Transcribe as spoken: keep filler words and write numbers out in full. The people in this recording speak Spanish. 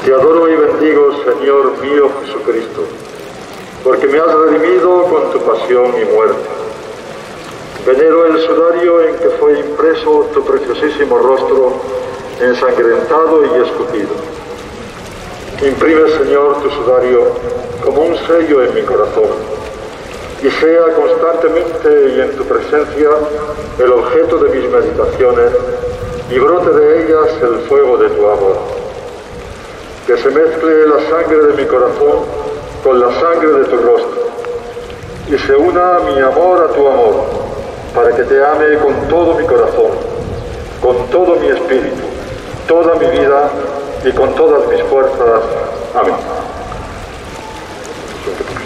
Te adoro y bendigo, Señor mío Jesucristo, porque me has redimido con tu pasión y muerte. Venero el sudario en que fue impreso tu preciosísimo rostro, ensangrentado y escupido. Imprime, Señor, tu sudario como un sello en mi corazón, y sea constantemente y en tu presencia el objeto de mis meditaciones, y brote de ellas el fuego de tu amor. Que se mezcle la sangre de mi corazón con la sangre de tu rostro, y se una mi amor a tu amor, para que te ame con todo mi corazón, con todo mi espíritu, toda mi vida y con todas mis fuerzas. Amén.